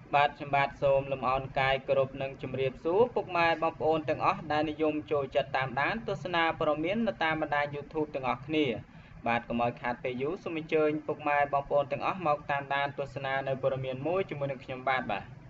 បាទខ្ញុំបាទសូមលំអរកាយគោរពនិងជម្រាបសួរពុកម៉ែបងប្អូនទាំងអស់ដែលនិយមចូលចិត្តតាមដានទស្សនាព័ត៌មាននៅតាមបណ្ដាញ YouTube ទាំងអស់គ្នាបាទកុំឲ្យខាតពេលយូរសូមអញ្ជើញពុកម៉ែបងប្អូនទាំងអស់មកតាមដានទស្សនានៅព័ត៌មានមួយជាមួយនឹងខ្ញុំបាទ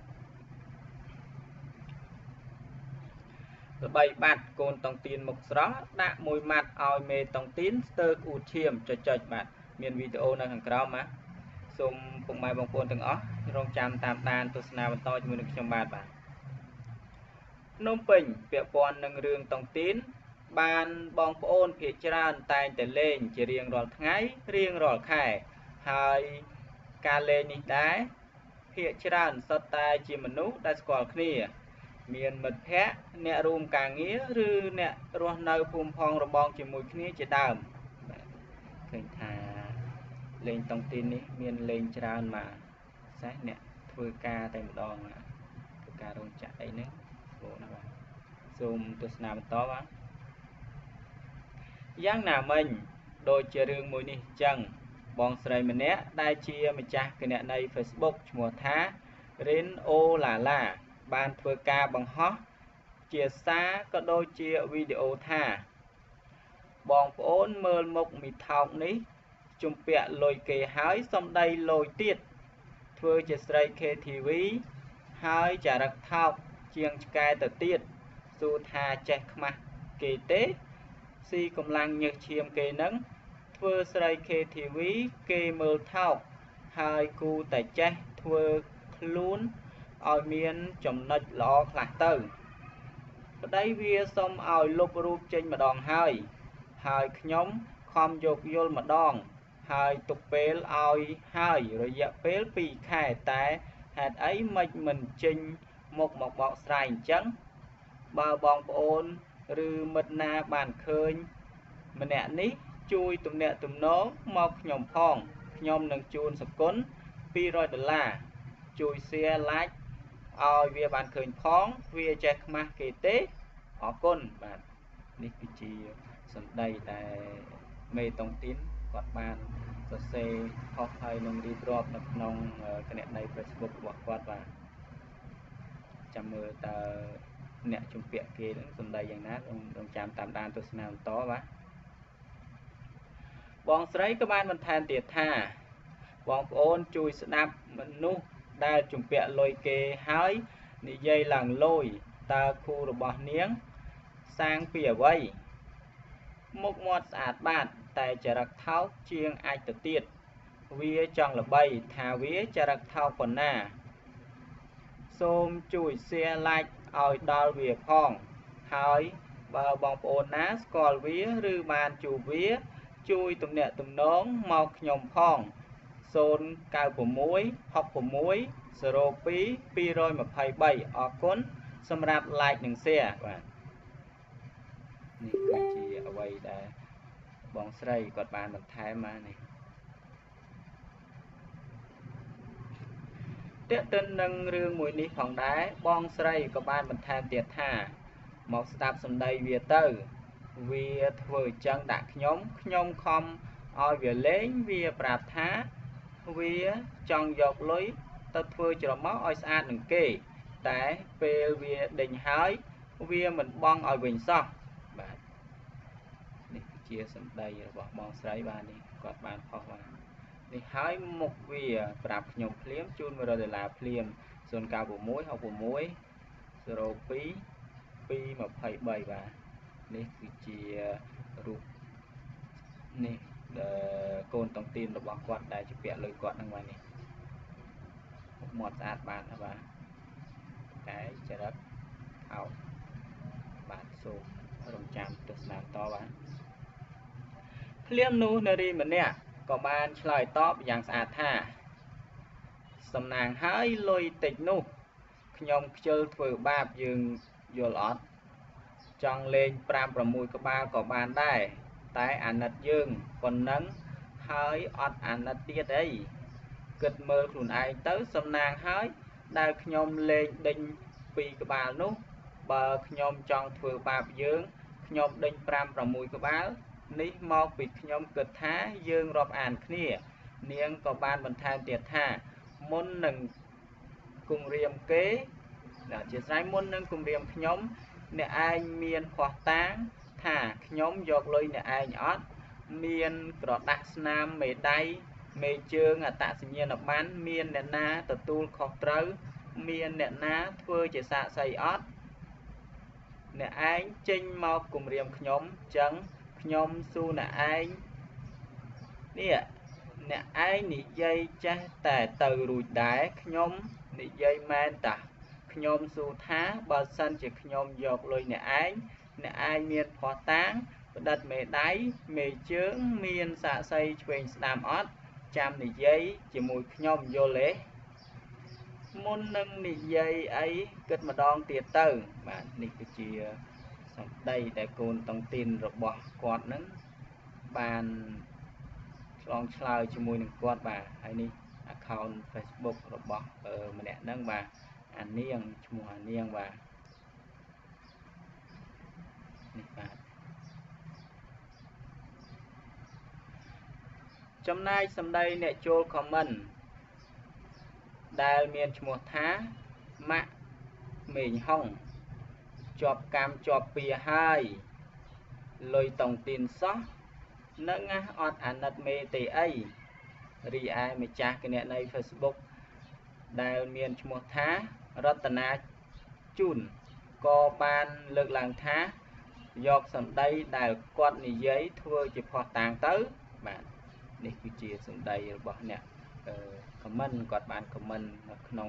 ល្បីបាត់កូនតុងទីនមុខស្រស់ដាក់មួយម៉ាត់ឲ្យមេតុងទីនស្ទើរក្អួតឈាមចុចបាទមានវីដេអូនៅខាងក្រោមណាសូមពុកម៉ែបងប្អូនទាំងអស់រងចាំតាមដានទស្សនាបន្តជាមួយនឹងខ្ញុំបាទភ្នំពេញពាក់ព័ន្ធនឹងរឿងតុងទីនបានបងប្អូនភាគច្រើនតែងតែលេងជារៀងរាល់ថ្ងៃរៀងរាល់ខែហើយការលេងនេះដែរភាគច្រើនសុទ្ធតែជាមនុស្សដែលស្គាល់គ្នាមានមិត្តភ័ក្តិអ្នករួមការងារឬអ្នករស់នៅភូមិផងរបងជាមួយគ្នាជាដើមឃើញថាលេងតុងទីននេះមានលេងច្រើនមកសេះអ្នកធ្វើការតែម្ដងធ្វើការរោងចក្រអីហ្នឹងស្គាល់ណាបាទសូមទស្សនាបន្តបាទយ៉ាងណាមិញដូចជារឿងមួយនេះចឹងបងស្រីម្នាក់ដែលជាម្ចាស់គណនី Facebook ឈ្មោះថា Rin Olala បានធ្វើការបង្ហោះជាសារក៏ដូចជាវីដេអូថាបងប្អូនមើលមុខមីថោកនេះជំពាក់លុយគេហើយសំដីលយទៀតធ្វើជាស្រី KTV ហើយចរិតថោកជាងឆ្កែទៅទៀតសួរថាចេះខ្មាស់គេទេស៊ីកម្លាំងញើសឈាមគេនឹងធ្វើស្រី KTV គេមើលថោកហើយគូតែចេះធ្វើខ្លួនឲ្យមានចំណុចល្អខ្លះទៅប្តីវាសុំឲ្យលុបរូបចេញម្ដងហើយខ្ញុំខំយកយល់ម្ដងហើយទុកពេលឲ្យហើយរយៈពេល2ខែតែហេតុអីមិនចេញមកបកស្រាយអញ្ចឹងបើបងប្អូនឬមិត្តណាបានឃើញម្នាក់នេះជួយទំនាក់ទំនងមកខ្ញុំផងខ្ញុំនឹងជូនសគុណ$200ជួយ share like ឲ្យវាបានឃើញផងវាចេះខ្មាស់គេទេអរគុណបាទនេះគឺជាសម្ដីដែលមេតុងទីនគាត់បានសរសេរខុសហើយនឹងរៀបរាប់នៅក្នុងគណនី Facebook របស់គាត់បាទចាំមើលតើអ្នកជំពាក់គេនឹងសម្ដីយ៉ាងណារងចាំតាមដានទស្សនាបន្តបាទបងស្រីក៏បានបន្ថែមទៀតថាបងប្អូនជួយស្ដាប់មនុស្សដែលជំពាក់លុយគេហើយនិយាយឡើងលយតើគូរបស់នាងសាងពីអ្វីមុខមាត់ស្អាតបាតតែចរិតថោកជាងអាចទៅទៀតវាចង់ល្បីថាវាចរិតថោកប៉ុណ្ណាសូមជួយ share like ឲ្យដល់វាផងហើយបើបងប្អូនណាស្គាល់វាឬបានជួបវាជួយទំនាក់ទំនងមកខ្ញុំផង096 66 02 223អរគុណសម្រាប់ like និង share បាទនេះគឺជាអ្វីដែលបងស្រីគាត់បានបន្ថែមមកនេះទាក់ទិននឹងរឿងមួយនេះផងដែរបងស្រីក៏បានបន្ថែមទៀតថាមកស្ដាប់សម្ដីវាទៅវាធ្វើចឹងដាក់ខ្ញុំខំឲ្យវាលេងវាប្រាប់ថាវាចង់យកលុយទៅធ្វើច្រមុះឲ្យស្អាតនឹងគេតែពេលវាដេញហើយវាមិនបង់ឲ្យវិញសោះបាទនេះគឺជាសម្ដីរបស់បងស្រីបាទនេះគាត់បានផុសបាទនេះហើយមុខវាប្រាប់ខ្ញុំភ្លាមជូន$100ភ្លាម096 66 02 223បាទនេះគឺជារូបនេះកូនតុងទីនរបស់គាត់ដែលជាពាក់លុយគាត់ហ្នឹងបាទនេះមាត់ស្អាតបាទណាបាទតែចរិតថោកបាទសូមរងចាំទស្សនាបន្តបាទភ្លាមនោះនារីម្នាក់ក៏បានឆ្លើយតបយ៉ាងស្អាតថាសំណាងហើយលុយតិចនោះខ្ញុំខ្ជិលធ្វើបាបយើងយល់អត់ចង់លេង5 6ក្បាលក៏បានដែរតែអាណិតយើងប៉ុណ្ណឹងហើយអត់អាណិតទៀតអីគិតមើលខ្លួនឯងទៅសំណាងហើយដែលខ្ញុំលេងដេញ2ក្បាលនោះបើខ្ញុំចង់ធ្វើបាបយើងខ្ញុំដេញ5 6ក្បាលនេះមកពីខ្ញុំគិតថាយើងរាប់អានគ្នានាងក៏បានបន្ថែមទៀតថាមុននឹងគំរាមគេជាស្រ័យមុននឹងគំរាមខ្ញុំអ្នកឯងមានខុសតាងថាខ្ញុំយកលុយអ្នកឯងអត់មានក្រដាស់ស្នាមមេដៃមេជើងអត្តសញ្ញាណប័ណ្ណមានអ្នកណាទទួលខុសត្រូវមានអ្នកណាធ្វើជាសាក្សីអត់អ្នកឯងចេញមកគំរាមខ្ញុំចឹងខ្ញុំសួរអ្នកឯងនេះអ្នកឯងនិយាយចេះតែទៅរួចដែរខ្ញុំនិយាយមែនតាខ្ញុំសួរថាបើសិនជាខ្ញុំយកលុយអ្នកឯងមានភ័ស្តុតាងផ្ដិតមេដៃមេជើងមានសាក្សីឆ្វេងស្ដាំអត់ចាំនិយាយជាមួយខ្ញុំយល់ទេមុននឹងនិយាយអីគិតម្ដងទៀតទៅបាទនេះគឺជាសម្ដីដែលកូនតុងទីនរបស់គាត់នឹងបានឆ្លងឆ្លើយជាមួយនឹងគាត់បាទហើយនេះ account Facebook របស់ម្នាក់ហ្នឹងបាទអានាងឈ្មោះអានាងបាទនេះបាទចំណែកសម្ដីអ្នកចូល comment ដែលមានឈ្មោះថាម៉ាក់មេងហុងជាប់កម្មជាប់ពៀហើយលុយតុងទីនសោះនឹងអត់អាណិតមេទេអីរីឯម្ចាស់គណនី Facebook ដែលមានឈ្មោះថារតនាជូនក៏បានលើកឡើងថាយកសម្ដីដែលគាត់និយាយធ្វើជាផុសតាងទៅបាទនេះគឺជាសម្ដីរបស់អ្នកcomment គាត់បាន comment នៅក្នុង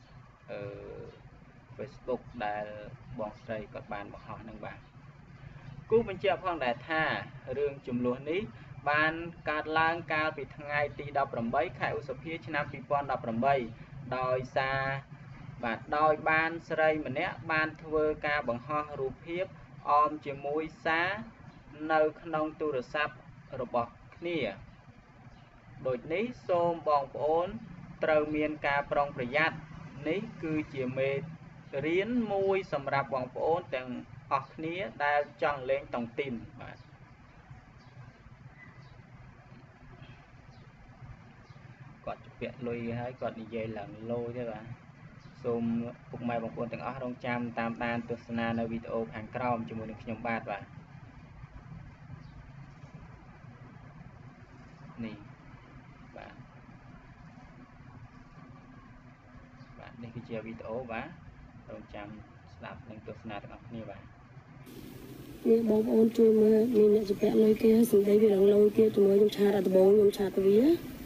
Facebook ដែលបងស្រីគាត់បានបង្ហោះនឹងបាទគូបញ្ជាក់ផងដែរថារឿងចំនួននេះបានកើតឡើងកាលពីថ្ងៃទី18ខែឧសភាឆ្នាំ2018ដោយសារបាទដោយបានស្រីម្នាក់បានធ្វើការបង្ហោះរូបភាពអមជាមួយសារនៅក្នុងទូរស័ព្ទរបស់គ្នាដូចនេះសូមបងប្អូនត្រូវមានការប្រុងប្រយ័ត្ននេះគឺជាមេរៀនមួយសម្រាប់បងប្អូនទាំងអស់គ្នាដែលចង់លេងតុងទីនបាទគាត់ជពាក់លុយហើយគាត់និយាយឡើងលោទេបាទសូមពុកម៉ែបងប្អូនទាំងអស់រងចាំតាមដានទស្សនានៅវីដេអូខាងក្រោមជាមួយនឹងខ្ញុំបាទនេះបាទនេះគឺជាវីដេអូបាទរងចាំស្ដាប់និងទស្សនាទាំងអស់គ្នាបាទនេះបងប្អូនជួយមើលមានអ្នកជពាក់លុយគេហើយសម្ដីវាឡើងលោទៀតជាមួយខ្ញុំឆាតដំបងខ្ញុំឆាតទៅវា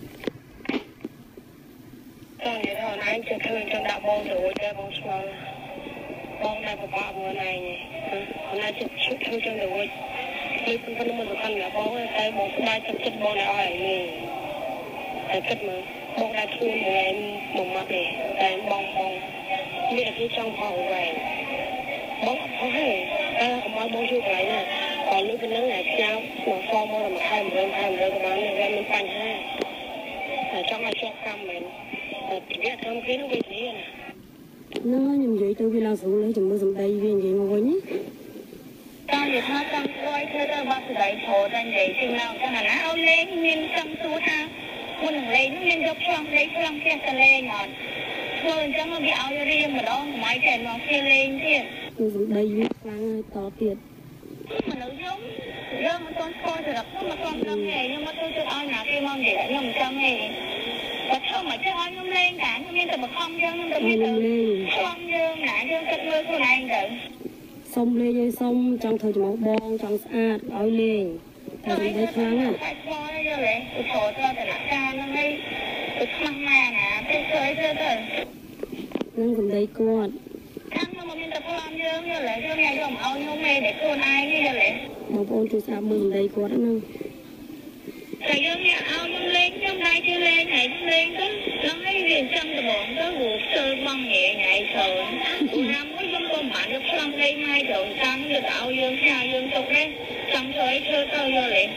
តែនិយាយថាណៃជិះឃើញចង់ដាក់បងទៅរួចតែបងឆ្ងល់បងតែបបាក់មើលណៃណៃជិះធ្វើចង់ទៅរួចនេះប៉ុន្តែមិនសំខាន់ណាបងតែបងស្ដាយចិត្តបងឲ្យឯងតែគិតមើលបងđã thua một mặt này tại bong như là cái trong phòng vàng bóng không hay không ai bóng chưa lại nè còn nếu bên đó là sao mà form là mà hai một rồi các bạn này ra mình phanh ha trong ai cho cam mình cái thơm khí nó bị gì nè nó nhầm vậy tôi vì lao xuống lấy chừng mưa dầm đây vì vậy mà quên nhé trong việc nó trong coi thưa tôi bắt dậy thổ ra vậy chừng nào cho là nó áo lên nên trong số ha một lần lấy nó lên dốc trong lấy trong kia ta lên ngọn thôi chắc nó bị áo riêng mà đó máy chèn vào kia lên thiệt đây viết sang to tiệt mà nó giống mà con coi thì đập mà con trong nghề nhưng mà tôi tự ai nào kia mong để nằm trong nghề và sao mà cho anh không lên cả nhưng mà không chứ nhưng mà từ không dương nãy dương cất mưa của anh rồi xong lên như xong trong thời một bon trong xa áo lên tại vì đây thoáng à tôi thổi cho từ nãy ra nó ngay tôi mang mà nè tôi chơi chưa rồi nâng cầm đây con ăn mà mình tập làm dương như vậy cho ngày dòng áo nhau mê để con ai như vậy một ôn tôi sao mừng đây con đó nâng thầy dương nhà áo nhung lên trong đây chưa lên này lên đó nó hay viền trong từ bọn đó gục sơ băng nhẹ nhảy sờ tụi nam có giống con bạn lúc xong đây mai rồi sang được áo dương xa dương tục đấy xong rồi chơi tao vô liền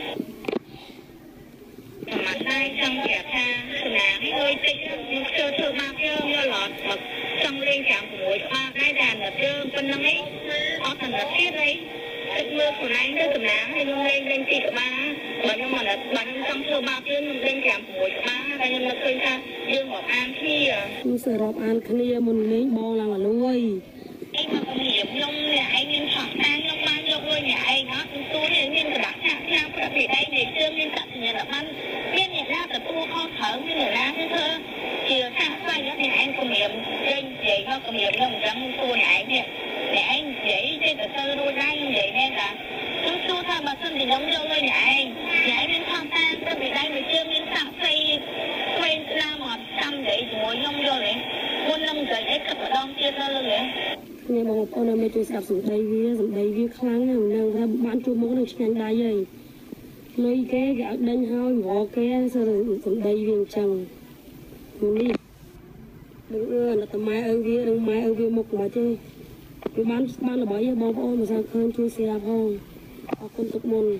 mặt tay xong kẹp tha nãy hơi tích sơ ba cái vô lọt mà xong lên chạm của mũi ba cái đàn là trơn bên năm ấy có thành là thiết đấy tích mưa của anh tới từ nãy thì nó lên chị của ba bởi nhưng mà là bạn xong sơ ba cái lên chạm của mũi ba cái nhưng mà khơi ra dương một an khi sự rộp an kia một miếng bò là lui anh mà công nghiệp nhung là anh nên chọn tan nhung ban nhung luôn nhà anh đó tôi nên nên đặt hạng nam đặc biệt đây để chưa nên đặt nhà là ban bên nhà nam tập tu kho thở như người nam thế thơ chiều sang xoay đó thì anh công nghiệp trên vậy nó công nghiệp nhung trắng tôi nhà anh kia để anh dễ trên tờ sơ đôi ra như vậy nên là chúng tôi tham mà xuân thì giống nhau thôi nhà anh nên tham tan đặc biệt đây để chưa nên sẵn xây quên ra một trăm để mỗi nhung vô đấy muôn năm rồi hết các bạn chia ra luôn đấy ngheបងប្អូននៅជួយស្ដាប់សម្ដីវាខ្លាំងណាស់នៅថាបានជួបមុខនឹងឆ្ងាញ់ដៃហើយលុយគេគេឲ្យដេញហើយរកគេសម្ដីវាអញ្ចឹងនេះដឹងអឺតែម៉ែឪវានឹងម៉ែឪវាមុខមិនទេវាបានល្បីបងប្អូនមិនសូវឃើញជួយស្ដាប់ផងអរគុណទុកមុន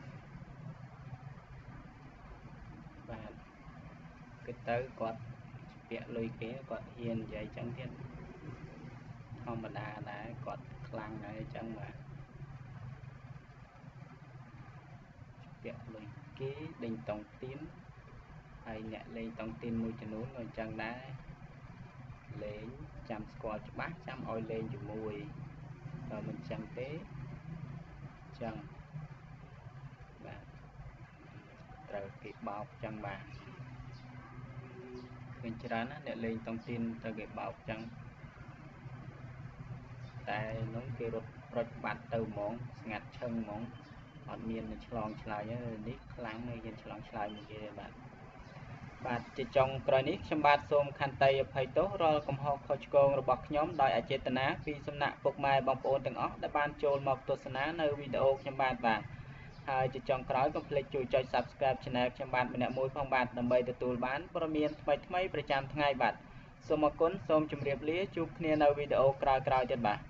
បាទគឺទៅគាត់ពាក់លុយគេគាត់ហ៊ាននិយាយចឹងទៀតធម្មតាដែរគាត់ខ្លាំងដែរអញ្ចឹងបាទពាក់លុយគេដេញតុងទីនហើយអ្នកលេងតុងទីនមួយចំនួនក៏អញ្ចឹងដែរលេងចាំស្គាល់ច្បាស់ចាំឲ្យលេងជាមួយបើមិនអញ្ចឹងទេអញ្ចឹងបាទត្រូវគេបោកអញ្ចឹងបាទឃើញច្រើនណាស់អ្នកលេងតុងទីនត្រូវគេបោកអញ្ចឹងតែនោះគេរត់ប្រុចបាត់ទៅហ្មងស្ងាត់ឈឹងហ្មងអត់មានឆ្លងឆ្លើយទេនេះខ្លាំងហើយយើងឆ្លងឆ្លើយមួយគេបាទជាចុងក្រោយនេះខ្ញុំបាទសូមខន្តីអភ័យទោសរាល់កំហុសខុសឆ្គងរបស់ខ្ញុំដោយអចេតនាពីសំណាក់ពុកម៉ែបងប្អូនទាំងអស់ដែលបានចូលមកទស្សនានៅវីដេអូខ្ញុំបាទហើយជាចុងក្រោយកុំភ្លេចជួយចុច Subscribe Channel ខ្ញុំបាទម្នាក់មួយផងបាទដើម្បីទទួលបានព័ត៌មានថ្មីៗប្រចាំថ្ងៃបាទសូមអរគុណសូមជម្រាបលាជួបគ្នានៅវីដេអូក្រោយៗទៀតបាទ